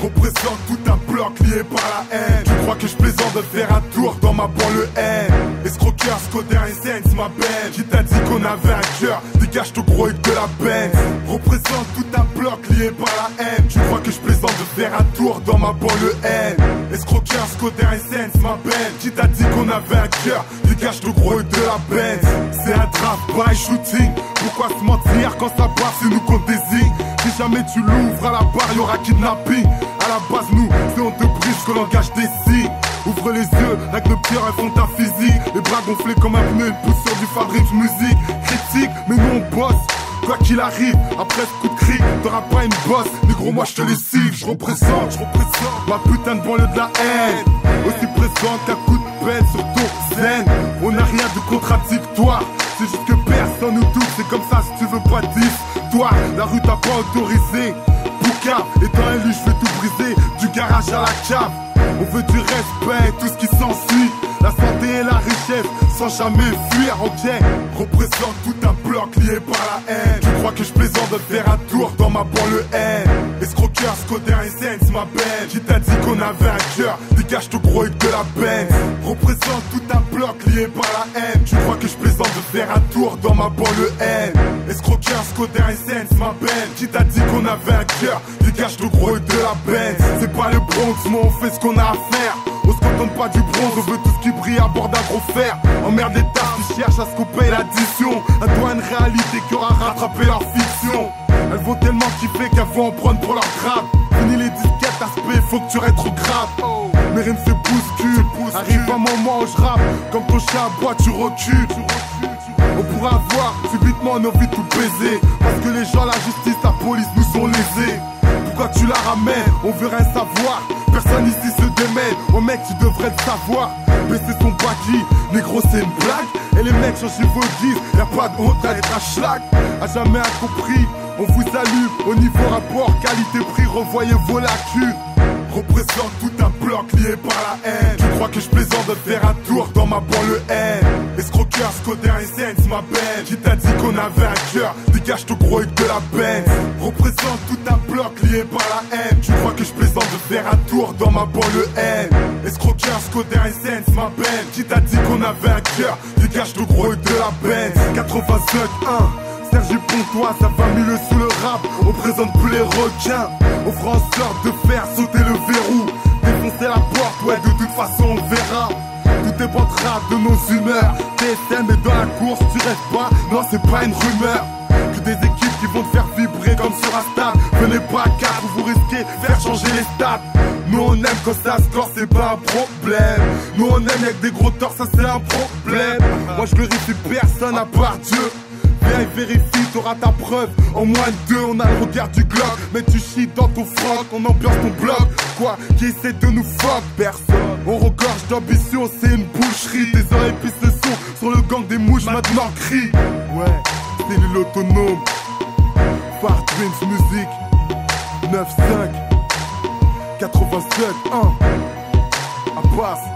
représente tout un bloc lié par la haine. Tu crois que je plaisante de faire un tour dans ma banlieue haine? Escroqueur, Scoder et Sense, ma belle. Qui t'a dit qu'on avait un cœur? Dégage ton gros avec de la peine. Représente tout un bloc lié par la haine. Tu crois que je plaisante de faire un tour dans ma banlieue haine? Escroqueur, Scoder et Sense, ma belle. Qui t'a dit qu'on avait un cœur? Dégage ton gros avec de la peine. C'est un drive-by shooting. Pourquoi se mentir quand ça passe, c'est nous qu'on désigne? Si jamais tu l'ouvres à la barre, y'aura kidnapping. À la base, nous, c'est on te brise que l'engage des signes. Ouvre les yeux, avec nos pierres, elles font ta physique. Les bras gonflés comme un pneu, ils poussent sur du fabrique musique. Critique, mais nous on bosse. Quoi qu'il arrive, après ce coup de cri, t'auras pas une bosse. Négro, moi je te les cible, je représente ma putain de banlieue de la haine. Aussi présente qu'un coup de pelle sur ton zen. On n'a rien de contradictoire. C'est juste que personne nous touche, c'est comme ça si tu veux pas d'histoire. La rue t'a pas autorisé. Bouka, étant élu, je vais tout briser. Du garage à la cave. On veut du respect, tout ce qui s'ensuit. La santé et la richesse, sans jamais fuir, ok. Représente tout un bloc lié par la haine. Tu crois que je plaisante de faire un tour dans ma banlieue haine? Escroqueur, Scoder et Sense, ma belle. Qui t'a dit qu'on avait un cœur? Dégage ton gros avec de la peine. Représente tout un bloc lié par la haine. Tu crois que je plaisante de faire un tour dans ma banlieue haine? Escroqueur, Scoder et Sense, ma belle. Qui t'a dit qu'on avait un cœur? Dégage ton gros avec de la peine. C'est pas le Bronx, mais on fait ce qu'on a à faire. On se contente pas du bronze, on veut tout ce qui brille à bord d'un gros fer. Emmerde les tasses qui cherchent à se couper l'addition. Un doigt, une réalité qui aura rattrapé leur fiction. Elles vont tellement kiffer qu'elles vont en prendre pour leur grave. Fini les disquettes, aspect, faut que tu rétrogrades. Mes rimes se bousculent, arrive un moment où je rappe. Comme ton chat aboie, tu recules. On pourra avoir subitement nos vies tout baiser. Parce que les gens, la justice, la police nous sont lésés. Pourquoi tu la ramènes? On veut rien savoir. Personne ici se démène. Oh mec, tu devrais le savoir. Baisser son baki, négro c'est une blague. Et les mecs changez vos guises, y'a pas de honte à être un schlag. A jamais incompris, on vous salue. Au niveau rapport, qualité-prix, revoyez vos lacunes. Représente tout un bloc lié par la haine. Tu crois que je plaisante de faire un tour dans ma banlieue haine? Escroqueur, Scoder et Sense, ma belle. Qui t'a dit qu'on avait un cœur? Dégage ton gros avec de la peine. Représente tout un bloc lié par la haine. Tu crois que je plaisante de faire un tour dans ma banlieue haine? Escroqueur, Scoder et Sense, ma belle. Qui t'a dit qu'on avait un cœur? Dégage ton gros avec de la peine. 85-1 Sergi Pontois, ça va mieux sous le rap. On présente plus les requins. On fera en sorte de faire sauter le verrou. Défoncer la porte, ouais de toute façon on verra. Tout dépendra de nos humeurs. TSM est dans la course, tu rêves pas, non c'est pas une rumeur. Que des équipes qui vont te faire vibrer comme sur un stade. Venez pas à 4 où vous risquez de faire changer les stats. Nous on aime quand ça score, c'est pas un problème. Nous on aime avec des gros torts, ça c'est un problème. Moi je glorifie personne à part Dieu. Viens et vérifie, t'auras ta preuve. En moins de 2, on a le regard du globe. Mais tu chies dans ton froc, on ambiance ton bloc. Quoi, qui essaie de nous fuck? Personne. On regorge d'ambition, c'est une boucherie. Tes oreilles pissent le son sur le gang des mouches, maintenant crie. Ouais, c'est l'île autonome. Far Dreams Music 9-5 87-1 à passe.